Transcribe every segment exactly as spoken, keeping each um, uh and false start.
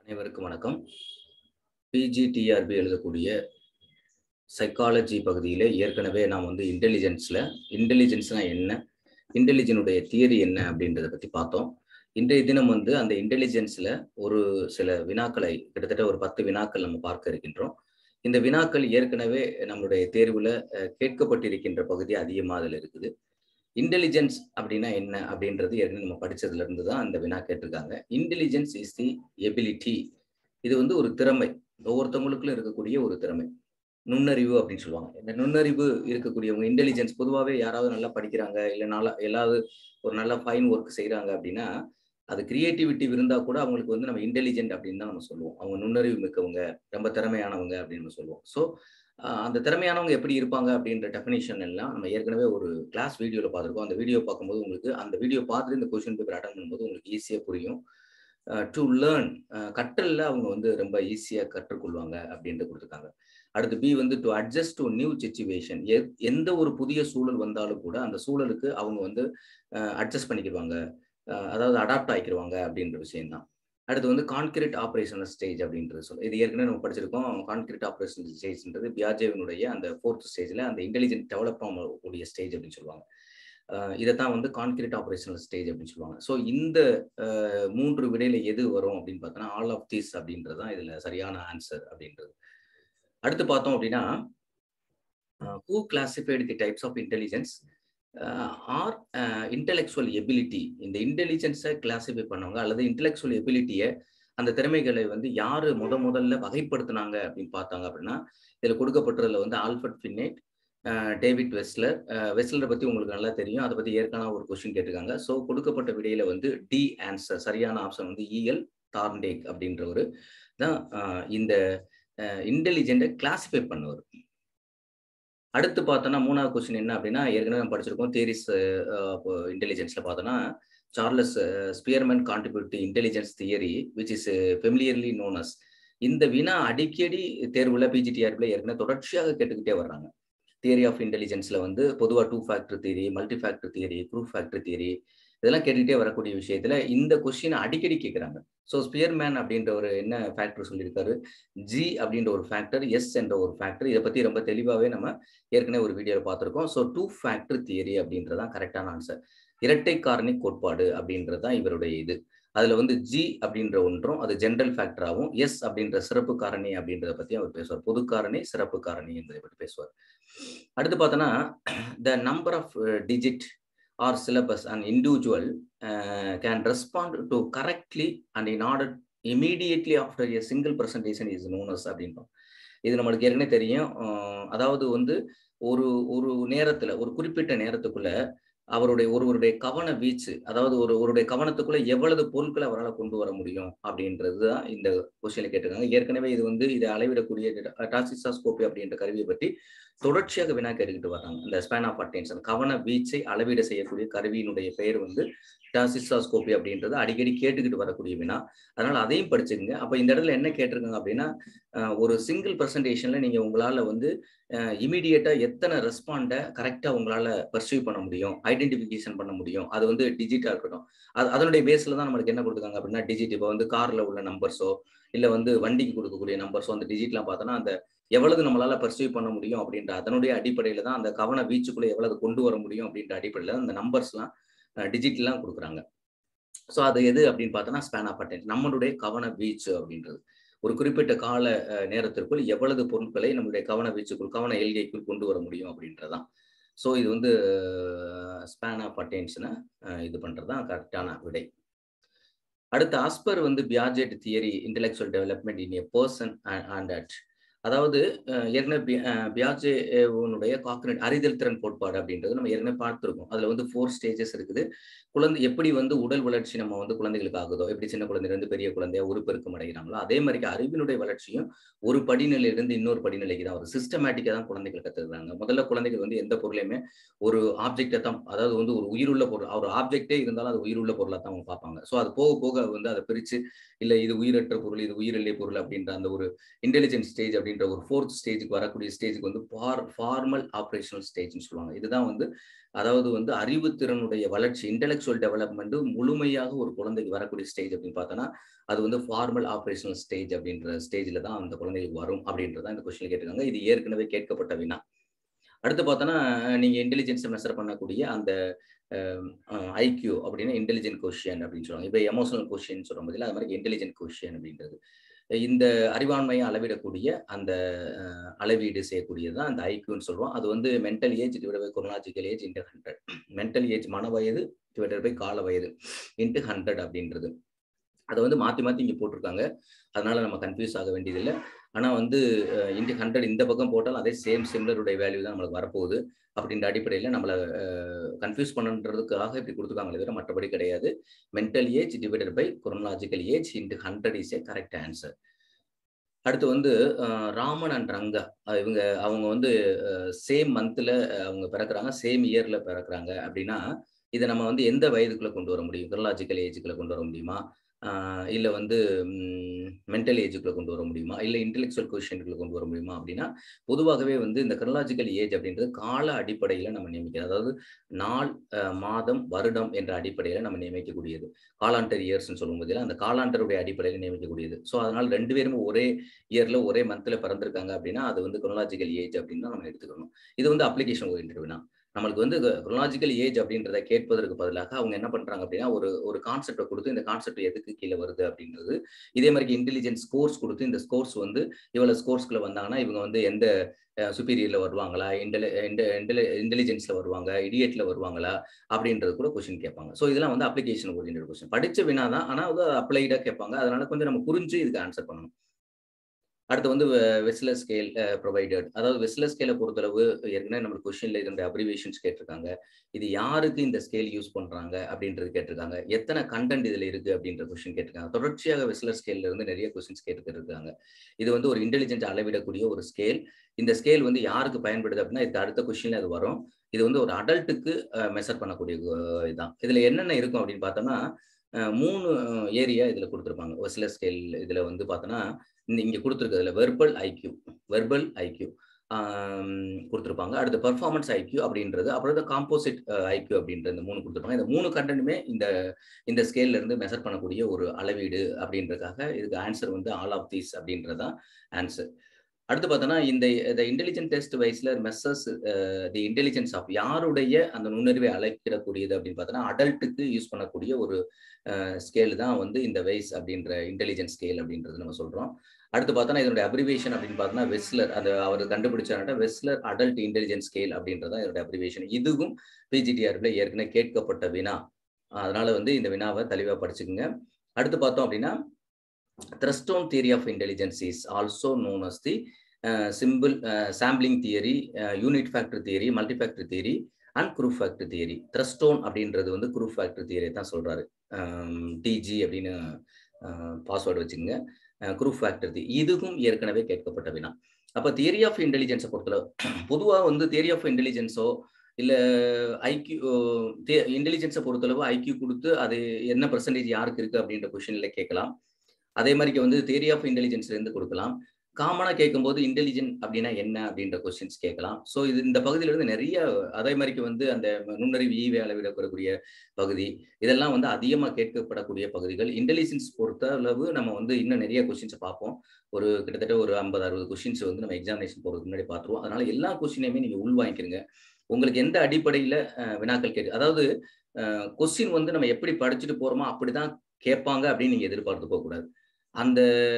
அனைவருக்கும் வணக்கம். PG TRP எழுதக்கூடிய சைக்காலஜி பகுதியில் ஏற்கனவே நாம் வந்து இன்டெலிஜென்ஸில் இன்டெலிஜென்ஸ்னா என்ன, இன்டெலிஜென்ஸுடைய தியரி என்ன அப்படின்றத பற்றி பார்த்தோம். இன்றைய தினம் வந்து அந்த இன்டெலிஜென்ஸில் ஒரு சில வினாக்களை, கிட்டத்தட்ட ஒரு பத்து வினாக்கள் நம்ம பார்க்க இருக்கின்றோம். இந்த வினாக்கள் ஏற்கனவே நம்மளுடைய தேர்வில் கேட்கப்பட்டிருக்கின்ற பகுதி அதிகமாக அதில் இருக்குது. இன்டெலிஜென்ஸ் அப்படின்னா என்ன அப்படின்றது ஏற்கனவே நம்ம படிச்சதுல இருந்து தான் அந்த வினா கேட்டிருக்காங்க. Intelligence is the ability. இது வந்து ஒரு திறமை, ஒவ்வொருத்தவங்களுக்குள்ள இருக்கக்கூடிய ஒரு திறமை, நுண்ணறிவு அப்படின்னு சொல்லுவாங்க. இந்த நுண்ணறிவு இருக்கக்கூடியவங்க இன்டெலிஜென்ஸ் பொதுவாகவே யாராவது நல்லா படிக்கிறாங்க, இல்லை நல்லா எல்லாவது ஒரு நல்ல ஃபைன் ஒர்க் செய்யறாங்க அப்படின்னா அது கிரியேட்டிவிட்டி இருந்தா கூட அவங்களுக்கு வந்து நம்ம இன்டெலிஜென்ட் அப்படின்னு தான் நம்ம சொல்லுவோம். அவங்க நுண்ணறிவு மிக்கவங்க, ரொம்ப திறமையானவங்க அப்படின்னு நம்ம சொல்லுவோம். ஸோ அந்த திறமையானவங்க எப்படி இருப்பாங்க அப்படின்ற டெஃபினேஷன் எல்லாம் நம்ம ஏற்கனவே ஒரு கிளாஸ் வீடியோவில் பார்த்துருக்கோம். அந்த வீடியோ பார்க்கும்போது உங்களுக்கு அந்த வீடியோ பார்த்துட்டு இந்த கொஸ்டின் பேப்பர் அட்டன் பண்ணும்போது உங்களுக்கு ஈஸியாக புரியும். டு லேர்ன், கற்றல்ல அவங்க வந்து ரொம்ப ஈஸியாக கற்றுக்கொள்வாங்க அப்படின்ட்டு கொடுத்துருக்காங்க. அடுத்து பி வந்து to adjust to new situation. எந்த ஒரு புதிய சூழல் வந்தாலும் கூட அந்த சூழலுக்கு அவங்க வந்து அட்ஜஸ்ட் பண்ணிக்கிடுவாங்க, அதாவது அடாப்ட் ஆகிக்கிடுவாங்க அப்படின்ற விஷயம்தான். அடுத்து வந்து கான்கிரீட் ஆப்ரேஷனல் ஸ்டேஜ் அப்படின்றது சொல்லுவோம். இது ஏற்கனவே நம்ம படிச்சிருக்கோம். கான்கிரீட் ஆப்ரேஷனல் ஸ்டேஜ்ன்றது பியாஜேவினுடைய அந்த ஃபோர்த் ஸ்டேஜில் அந்த இன்டெலிஜென்ட் டெவலப் ஆகக்கூடிய ஸ்டேஜ் அப்படின்னு சொல்லுவாங்க. இதைத்தான் வந்து கான்கிரீட் ஆப்ரேஷனல் ஸ்டேஜ் அப்படின்னு சொல்லுவாங்க. ஸோ இந்த மூன்று விடையில எது வரும் அப்படின்னு பார்த்தோன்னா ஆல் ஆஃப் தீஸ் அப்படின்றது தான் இதில் சரியான ஆன்சர் அப்படின்றது. அடுத்து பார்த்தோம் அப்படின்னா who classified the types of intelligence or intellectual ability. இந்த இன்டெலிஜென்ஸை கிளாசிஃபை பண்ணவங்க அல்லது இன்டெலெக்சுவல் எபிலிட்டியை, அந்த திறமைகளை வந்து யாரு முத முதல்ல வகைப்படுத்தினாங்க அப்படின்னு பார்த்தாங்க அப்படின்னா இதில் கொடுக்கப்பட்டதுல வந்து ஆல்ஃபர்ட் பினெட், டேவிட் வெஸ்லர். வெஸ்லரை பற்றி உங்களுக்கு நல்லா தெரியும், அதை பற்றி ஏற்கனவே ஒரு கொஸ்டின் கேட்டிருக்காங்க. ஸோ கொடுக்கப்பட்ட விடையில வந்து டி ஆன்சர், சரியான ஆப்ஷன் வந்து இ எல் தார்ண்டேக் அப்படின்றவர் தான் இந்த இன்டெலிஜென்ட்டை கிளாசிஃபை பண்ணவர். அடுத்து பார்த்தோன்னா மூணாவது கொஸ்டின் என்ன அப்படின்னா ஏற்கனவே நம்ம படிச்சிருக்கோம் தியரிஸ் இன்டெலிஜென்ஸ்ல பார்த்தோன்னா Charles Spearman contribute intelligence theory which is familiarly known as. இந்த வினா அடிக்கடி தேர்வுல பிஜிடிஆர்பியில் ஏற்கனவே தொடர்ச்சியாக கேட்டுக்கிட்டே வர்றாங்க. தியரி ஆஃப் இன்டெலிஜென்ஸ்ல வந்து பொதுவாக two factor theory, multi factor theory, proof factor theory, இதெல்லாம் கேட்டுக்கிட்டே வரக்கூடிய விஷயத்துல இந்த கொஸ்டின் அடிக்கடி கேட்குறாங்க. ஸோ ஸ்பியர்மேன் அப்படின்ற ஒரு என்ன ஃபேக்டர் சொல்லியிருக்காரு, ஜி அப்படின்ற ஒரு ஃபேக்டர், எஸ் என்ற ஒரு ஃபேக்டர். இதை பற்றி ரொம்ப தெளிவாகவே நம்ம ஏற்கனவே ஒரு வீடியோவில் பார்த்துருக்கோம். ஸோ டூ ஃபேக்டர் தியரி அப்படின்றதான் கரெக்டான ஆன்சர். இரட்டை காரணி கோட்பாடு அப்படின்றது தான் இவருடைய இது. அதில் வந்து ஜி அப்படின்ற ஒன்றும் அது ஜென்ரல் ஃபேக்டராகவும், எஸ் அப்படின்ற சிறப்பு காரணி அப்படின்றத பற்றி அவர் பேசுவார். பொது காரணி, சிறப்பு காரணி என்பதை பற்றி பேசுவார். அடுத்து பார்த்தோன்னா the number of digit or syllabus an individual uh, can respond to correctly and in order immediately after a single presentation is known as அப்படின்றோம். இது நம்மளுக்கு ஏற்கனவே தெரியும். அதாவது வந்து ஒரு ஒரு நேரத்துல, ஒரு குறிப்பிட்ட நேரத்துக்குள்ள அவருடைய ஒருவருடைய கவன வீச்சு, அதாவது ஒரு ஒருடைய கவனத்துக்குள்ள எவ்வளவு பொருட்களை அவரால் கொண்டு வர முடியும் அப்படின்றது தான் இந்த கொஸ்டின்ல கேட்டிருக்காங்க. ஏற்கனவே இது வந்து இதை அளவிடக்கூடிய டாசிசாஸ்கோபி அப்படின்ற கருவியை பற்றி தொடர்ச்சியாக வினா கேட்டுக்கிட்டு வர்றாங்க. இந்த ஸ்பேன் ஆஃப் அட்டென்ஷன், கவன வீச்சை அளவீட செய்யக்கூடிய கருவியினுடைய பெயர் வந்து டாசிசாஸ்கோபி அப்படின்றது அடிக்கடி கேட்டுக்கிட்டு வரக்கூடிய வினா. அதனால அதையும் படிச்சுக்கங்க. அப்போ இந்த இடத்துல என்ன கேட்டிருக்காங்க அப்படின்னா ஒரு சிங்கிள் ப்ரெசன்டேஷன்ல நீங்க உங்களால வந்து இமீடியட்டா எத்தனை ரெஸ்பாண்டை கரெக்டா உங்களால பர்சீவ் பண்ண முடியும், ஐடென்டிஃபிகேஷன் பண்ண முடியும், அது வந்து டிஜிட்டா இருக்கட்டும். அது அதனுடைய பேஸ்ல தான் நம்மளுக்கு என்ன கொடுத்துருக்காங்க அப்படின்னா டிஜிட். இப்போ வந்து கார்ல உள்ள நம்பர்ஸோ இல்லை வந்து வண்டிக்கு கொடுக்கக்கூடிய நம்பர்ஸோ அந்த டிஜிட்லாம் பார்த்தோன்னா அந்த எவ்வளவு நம்மளால பர்சீவ் பண்ண முடியும் அப்படின்ற அதனுடைய அடிப்படையில தான் அந்த கவன வீச்சுக்குள்ள எவ்வளவு கொண்டு வர முடியும் அப்படின்ற அடிப்படையில அந்த நம்பர்ஸ்லாம் டிஜிட்லாம் கொடுக்குறாங்க. ஸோ அது எது அப்படின்னு பார்த்தோன்னா ஸ்பேன் ஆஃப் அட்டென்ஷன், நம்மளுடைய கவன வீச்சு அப்படின்றது. ஒரு குறிப்பிட்ட கால நேரத்திற்குள் எவ்வளவு பொருட்களை நம்மளுடைய கவன வீச்சுக்குள், கவன எல்கைக்குள் கொண்டு வர முடியும் அப்படின்றதான். ஸோ இது வந்து ஸ்பேன் ஆஃப் அட்டென்ஷனை இது பண்றதுதான் கரெக்டான விடை. அடுத்து ஆஸ்பர் வந்து Piaget theory intellectual development in a person and at. அதாவது ஏற்கனவே பியாஜேனுடைய காக்னிட் அறிதல் திறன் கோட்பாடு அப்படின்றது நம்ம ஏற்கனவே பார்த்துருக்கோம். அதுல வந்து ஃபோர் ஸ்டேஜஸ் இருக்குது. குழந்தை எப்படி வந்து உடல் வளர்ச்சி நம்ம வந்து குழந்தைகளுக்கு ஆகுதோ, எப்படி சின்ன குழந்தையிலிருந்து பெரிய குழந்தையா உருப்பெருக்கம் அடைகிறாங்களோ அதே மாதிரி அறிவினுடைய வளர்ச்சியும் ஒரு படிநிலையிலிருந்து இன்னொரு படிநிலைக்கு தான் ஒரு சிஸ்டமேட்டிக்கா தான் குழந்தைகள் கத்துக்கிறாங்க. முதல்ல குழந்தைகள் வந்து எந்த பொருளையுமே ஒரு ஆப்ஜெக்டை தான், அதாவது வந்து ஒரு உயிருள்ள பொருள், ஒரு ஆப்ஜெக்டே இருந்தாலும் அது உயிருள்ள பொருளை தான் அவங்க பார்ப்பாங்க. ஸோ அது போக போக வந்து அதை பிரிச்சு இல்லை இது உயிரற்ற பொருள், இது உயிரில்லை பொருள் அப்படின்ற அந்த ஒரு இன்டெலிஜென்ஸ் ஸ்டேஜ் அப்படின்னு அப்படின்ற ஒரு ஃபோர்த் ஸ்டேஜுக்கு வரக்கூடிய ஸ்டேஜுக்கு வந்து ஃபார் ஃபார்மல் ஆப்ரேஷனல் ஸ்டேஜ்னு சொல்லுவாங்க. இதுதான் வந்து அதாவது வந்து அறிவுத்திறனுடைய வளர்ச்சி, இன்டெலெக்சுவல் டெவலப்மெண்ட் முழுமையாக ஒரு குழந்தைக்கு வரக்கூடிய ஸ்டேஜ் அப்படின்னு பார்த்தோன்னா அது வந்து ஃபார்மல் ஆப்ரேஷனல் ஸ்டேஜ் அப்படின்ற ஸ்டேஜில் தான் அந்த குழந்தைகளுக்கு வரும் அப்படின்றத இந்த கொஸ்டின் கேட்டிருக்காங்க. இது ஏற்கனவே கேட்கப்பட்ட வினா. அடுத்து பார்த்தோன்னா நீங்க இன்டெலிஜென்ஸை மெஷர் பண்ணக்கூடிய அந்த ஐக்யூ அப்படின்னா இன்டெலிஜென்ட் கொஷியன் அப்படின்னு சொல்லுவாங்க. இப்போ எமோஷனல் கொஷின் சொல்லும் போதில் அது மாதிரி இன்டெலிஜென்ட் கொஷியன் அப்படின்றது இந்த அறிவாண்மையை அளவிடக்கூடிய அந்த அளவீடு செய்யக்கூடியது தான் அந்த ஐக்யூன்னு சொல்லுவோம். அது வந்து mental age divided by chronological age into hundred. Mental age மன வயது டிவைடட் பை கால வயது இன்ட்டு ஹண்ட்ரட் அப்படின்றது. அதை வந்து மாற்றி மாற்றி இங்கே போட்டிருக்காங்க. அதனால நம்ம கன்ஃபியூஸ் ஆக வேண்டியதில்லை. ஆனால் வந்து இன்ட்டு ஹண்ட்ரட் இந்த பக்கம் போட்டாலும் அதே சேம் சிமிலருடைய வேல்யூ தான் நம்மளுக்கு வரப்போகுது. அப்படின்ற அடிப்படையில் நம்மளை கன்ஃபியூஸ் பண்ணுறதுக்காக இப்படி கொடுத்துருக்காங்களே தவிர மற்றபடி கிடையாது. Mental age divided by chronological age into hundred is a correct answer. அடுத்து வந்து ராமன் அண்ட் ரங்கா இவங்க அவங்க வந்து சேம் மந்த்தில் அவங்க பிறக்கிறாங்க, சேம் இயரில் பிறக்கிறாங்க. அப்படின்னா இதை நம்ம வந்து எந்த வயதுக்குள்ளே கொண்டு வர முடியும்? குரோனாலஜிக்கல் ஏஜுக்குள்ளே கொண்டு வர முடியுமா, இல்லை வந்து மென்டல் ஏஜுக்குள்ளே கொண்டு வர முடியுமா, இல்லை இன்டெலெக்சுவல் கொஷியன்குள்ளே கொண்டு வர முடியுமா அப்படின்னா பொதுவாகவே வந்து இந்த குரோனாலஜிக்கல் ஏஜ் அப்படின்றது கால அடிப்படையில் நம்ம நியமிக்கிறது. அதாவது நாள், மாதம், வருடம் என்ற அடிப்படையில் நம்ம நியமிக்கக்கூடியது. காலாண்டர் இயர்ஸ்ன்னு சொல்லும்போது அந்த காலாண்டருடைய அடிப்படையில் நியமிக்கக்கூடியது. ஸோ அதனால் ரெண்டு பேரும் ஒரே இயரில் ஒரே மந்தில் பிறந்திருக்காங்க அப்படின்னா அது வந்து குரோனாலஜிக்கல் ஏஜ் அப்படின்னு தான் நம்ம எடுத்துக்கணும். இது வந்து அப்ளிகேஷன் ஓரியன்டட் வினா. நம்மளுக்கு வந்து குரோனாலஜிக்கல் ஏஜ் அப்படின்றத கேட்பதற்கு பதிலாக அவங்க என்ன பண்றாங்க அப்படின்னா ஒரு ஒரு கான்செப்டை கொடுத்து இந்த கான்செப்ட் எதுக்கு கீழே வருது அப்படின்றது, இதே மாதிரி இன்டெலிஜென்ஸ் ஸ்கோர்ஸ் கொடுத்து இந்த ஸ்கோர்ஸ் வந்து இவ்வளவு ஸ்கோர்ஸ்குள்ள வந்தாங்கன்னா இவங்க வந்து எந்த சுப்பீரியர்ல வருவாங்களா, இன்டெலி இன்டெலிஜென்ஸ்ல வருவாங்க, இடியட்ல வருவாங்களா அப்படின்றது கூட கொஸ்டின் கேட்பாங்க. ஸோ இதெல்லாம் வந்து அப்ளிகேஷன் ஓரியன்டட் கொஸ்டின். படிச்ச வினா தான், ஆனால் வந்து அப்ளைடா கேட்பாங்க. அதனால கொஞ்சம் நம்ம புரிஞ்சு இதுக்கு ஆன்சர் பண்ணணும். அடுத்து வந்து வெஸ்லர் ஸ்கேல் ப்ரொவைடட். அதாவது வெஸ்லர் ஸ்கேலை பொறுத்தளவு ஏற்கனவே நம்மளுக்கு கொஸ்டின்ல இதனுடைய அப்ரிவேஷன்ஸ் கேட்டிருக்காங்க. இது யாருக்கு இந்த ஸ்கேல் யூஸ் பண்றாங்க அப்படின்றது கேட்டிருக்காங்க. எத்தனை கண்டென்ட் இதுல இருக்கு அப்படின்ற கொஸ்டின் கேட்டிருக்காங்க. தொடர்ச்சியாக வெஸ்லர் ஸ்கேல்ல இருந்து நிறைய கொஸ்டின்ஸ் கேட்டுட்டு இருக்காங்க. இது வந்து ஒரு இன்டெலிஜென்ட் அளவிடக்கூடிய ஒரு ஸ்கேல். இந்த ஸ்கேல் வந்து யாருக்கு பயன்படுது அப்படின்னா இதுக்கு அடுத்த கொஸ்டின்ல அது வரும். இது வந்து ஒரு அடல்ட்டுக்கு மெஷர் பண்ணக்கூடிய இதுதான். இதுல என்னென்ன இருக்கும் அப்படின்னு பார்த்தோம்னா மூணு ஏரியா இதுல கொடுத்துருப்பாங்க. வெஸ்லர் ஸ்கேல் இதுல வந்து பார்த்தோன்னா இங்க கொடுத்துருக்கிறதுல வெர்பல் ஐக்யூ, வெர்பல் ஐக்யூ கொடுத்துருப்பாங்க. அடுத்து பெர்ஃபார்மன்ஸ் ஐக்யூ அப்படின்றது, அப்புறம் காம்போசிட் ஐக்யூ அப்படின்ற இந்த மூணு கொடுத்துருப்பாங்க. இந்த மூணு கண்டென்ட்டுமே இந்த இந்த ஸ்கேல்ல இருந்து மெஷர் பண்ணக்கூடிய ஒரு அளவீடு அப்படின்றதுக்காக இதுக்கு ஆன்சர் வந்து ஆல் ஆஃப் தீஸ் அப்படின்றதான் ஆன்சர். அடுத்து பார்த்தோன்னா இந்த intelligent test Wechsler measures the intelligence of யாருடைய அந்த நுண்ணறிவை அளக்கிடக்கூடியது அப்படின்னு பார்த்தோன்னா அடல்ட்டுக்கு யூஸ் பண்ணக்கூடிய ஒரு ஸ்கேல் தான் வந்து இந்த வைஸ் அப்படின்ற இன்டெலிஜென்ஸ் ஸ்கேல் அப்படின்றது நம்ம சொல்றோம். அடுத்து பார்த்தோன்னா இதனுடைய அப்ரிவேஷன் அப்படின்னு பார்த்தோன்னா வெஸ்லர், அது அவர் கண்டுபிடிச்சாருன்னா வெஸ்லர் அடல்ட் இன்டெலிஜென்ஸ் ஸ்கேல் அப்படின்றதான் இதனுடைய அப்ரிவேஷன். இதுவும் பிஜிடிஆர்பில ஏற்கனவே கேட்கப்பட்ட வினா. அதனால வந்து இந்த வினாவை தெளிவாக படிச்சுக்குங்க. அடுத்து பார்த்தோம் அப்படின்னா Thrustone theory of intelligence is also known as the uh, symbol uh, sampling theory, uh, unit factor theory, multifactor theory and group factor theory. Thrustone அப்படின்றது வந்து group factor theory தான் சொல்றாரு. டிஜி அப்படின்னு பாஸ்வேர்டு வச்சுங்க. group factor theory இதுவும் ஏற்கனவே கேட்கப்பட்ட வினா. அப்ப தியரி ஆஃப் இன்டெலிஜென்ஸை பொறுத்தளவு பொதுவாக வந்து தியரி ஆஃப் இன்டெலிஜென்ஸோ இல்லை ஐக்யூ இன்டெலிஜென்ஸை பொறுத்தளவு ஐக்யூ கொடுத்து அது என்ன பெர்சன்டேஜ் யாருக்கு இருக்கு அப்படின்ற கொஸ்டின்ல கேட்கலாம். அதே மாதிரி வந்து தியரி ஆஃப் இன்டெலிஜென்ஸ்ல இருந்து கொடுக்கலாம். காமனா கேட்கும்போது இன்டெலிஜென்ட் அப்படின்னா என்ன அப்படின்ற கொஸ்டின்ஸ் கேட்கலாம். ஸோ இது இந்த பகுதியில இருந்து நிறைய அதே மாதிரி வந்து அந்த நுண்ணறிவு ஈவை அளவிடக்கூடிய பகுதி இதெல்லாம் வந்து அதிகமாக கேட்கப்படக்கூடிய பகுதிகள். இன்டெலிஜென்ஸ் பொறுத்த அளவு நம்ம வந்து இன்னும் நிறைய கொஸ்டின்ஸை பார்ப்போம். ஒரு கிட்டத்தட்ட ஒரு ஐம்பது அறுபது கொஸ்டின்ஸ் வந்து நம்ம எக்ஸாமினேஷன் போறதுக்கு முன்னாடி பார்த்துருவோம். அதனால எல்லா கொஸ்டினையுமே நீங்க உள் வாங்கிக்கிறீங்க. உங்களுக்கு எந்த அடிப்படையில வினாக்கள் கேட்டு, அதாவது கொஸ்டின் வந்து நம்ம எப்படி படிச்சுட்டு போறோமோ அப்படிதான் கேட்பாங்க அப்படின்னு நீங்க எதிர்பார்த்து போகக்கூடாது. அந்த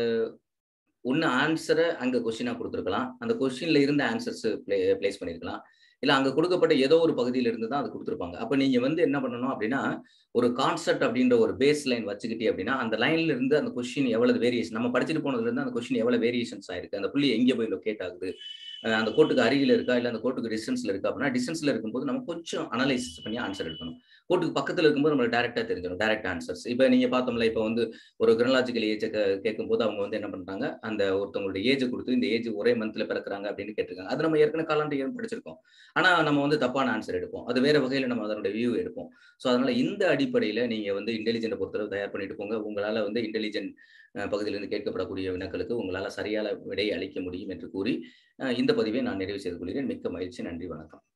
ஒன்று ஆன்சரை அங்கே கொஸ்டினாக கொடுத்துருக்கலாம், அந்த கொஸ்டின்ல இருந்த ஆன்சர்ஸ் பிளே பிளேஸ் பண்ணியிருக்கலாம், இல்லை அங்கே கொடுக்கப்பட்ட ஏதோ ஒரு பகுதியில இருந்து தான் அது கொடுத்துருப்பாங்க. அப்போ நீங்கள் வந்து என்ன பண்ணணும் அப்படின்னா ஒரு கான்செப்ட் அப்படின்ற ஒரு பேஸ் லைன் வச்சுக்கிட்டே அப்படின்னா அந்த லைன்ல இருந்து அந்த கொஸ்டின் எவ்வளவு வேரியேஷன் நம்ம படிச்சுட்டு போனதுல இருந்து அந்த கொஸ்டின் எவ்வளவு வேரியேஷன்ஸ் ஆயிருக்கு, அந்த புள்ளி எங்கே போய் லொக்கேட் ஆகுது, அந்த கோட்டுக்கு அருகில் இருக்கா இல்லை அந்த கோட்டுக்கு டிஸ்டன்ஸ்ல இருக்கா அப்படின்னா டிஸ்டன்ஸ்ல இருக்கும்போது நம்ம கொஞ்சம் அனலைசிஸ் பண்ணி ஆன்சர் எடுக்கணும். கோட்டுக்கு பக்கத்துல இருக்கும்போது நம்மளுக்கு டைரக்டா தெரிஞ்சிடும், டைரக்ட் ஆன்சர்ஸ். இப்ப நீங்க பார்த்தோம்ல, இப்ப வந்து ஒரு கிரானலாஜிக்கல் ஏஜ கேட்கும்போது அவங்க வந்து என்ன பண்றாங்க, அந்த ஒருத்தவங்களுடைய ஏஜ் கொடுத்து இந்த ஏஜ் ஒரே மந்த்ல பிறக்குறாங்க அப்படின்னு கேட்டிருக்காங்க. அது நம்ம ஏற்கனவே காலாண்டு ஏன் படிச்சிருக்கோம். ஆனா நம்ம வந்து தப்பான ஆன்சர் எடுப்போம். அது வேற வகையில நம்ம அதனுடைய வியூ எடுப்போம். ஸோ அதனால இந்த அடிப்படையில நீங்க வந்து இன்டெலிஜென்ட்ட பொறுத்தளவு தயார் பண்ணிட்டு போங்க. உங்களால வந்து இன்டெலிஜென்ட் அ பகுதியிலிருந்து கேட்கப்படக்கூடிய வினாக்களுக்கு உங்களால சரியான விடை அளிக்க முடியும் என்று கூறி, அ இந்த பதிவை நான் நிறைவு செய்து கொள்கிறேன். மிக்க மகிழ்ச்சி. நன்றி, வணக்கம்.